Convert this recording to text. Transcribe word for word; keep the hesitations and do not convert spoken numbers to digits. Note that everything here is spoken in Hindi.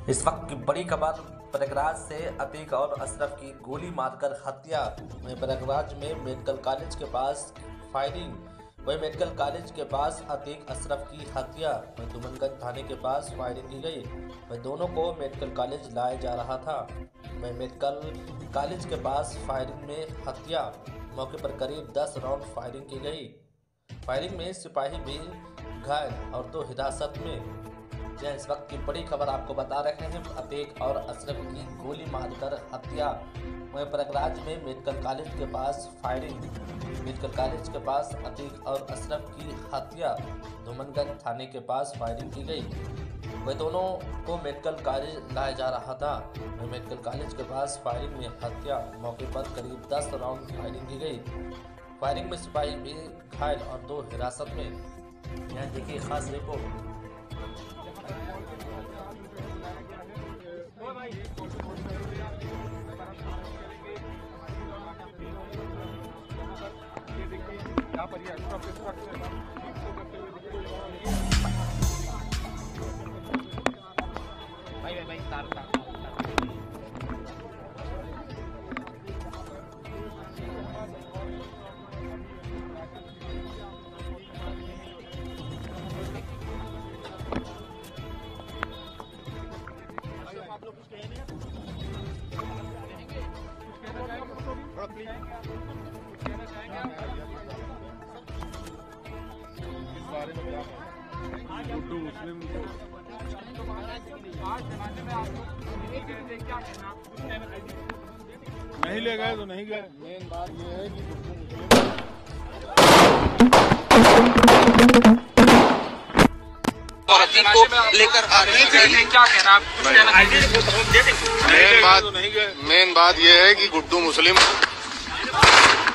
इस वक्त की बड़ी खबर प्रयागराज से अतीक और अशरफ की गोली मारकर हत्या। वहीं प्रयागराज में मेडिकल कॉलेज के पास फायरिंग। वहीं मेडिकल कॉलेज के पास अतीक अशरफ की हत्या। वहीं दुमनगंज थाने के पास फायरिंग की गई। वहीं दोनों को मेडिकल कॉलेज लाया जा रहा था। वहीं मेडिकल कॉलेज के पास फायरिंग में हत्या। मौके पर करीब दस राउंड फायरिंग की गई। फायरिंग में सिपाही भी घायल और दो हिरासत में। यह इस वक्त की बड़ी खबर आपको बता रहे हैं। अतीक और अशरफ की गोली मारकर हत्या। वहीं प्रयागराज में मेडिकल कॉलेज के पास फायरिंग। मेडिकल कॉलेज के पास अतीक और अशरफ की हत्या। दुमनगंज थाने के पास फायरिंग की गई। वह दोनों को मेडिकल कॉलेज लाया जा रहा था। वहीं मेडिकल कॉलेज के पास फायरिंग में हत्या। मौके पर करीब दस राउंड फायरिंग की गई। फायरिंग में सिपाही भी घायल और दो हिरासत में। यहाँ देखिए खास रिपोर्ट। भाई भाई तार तार आप लोग कुछ कहेंगे थोड़ा प्लीज कहना चाहेंगे इस बारे में क्या गुड्डू मुस्लिम आज जमाने में आप लोग क्या कहना नहीं ले गए तो नहीं गए। मेन बात ये है कि गुड्डू मुस्लिम को लेकर आ रहे हैं, क्या कहना मेन बात मेन बात ये है कि गुड्डू मुस्लिम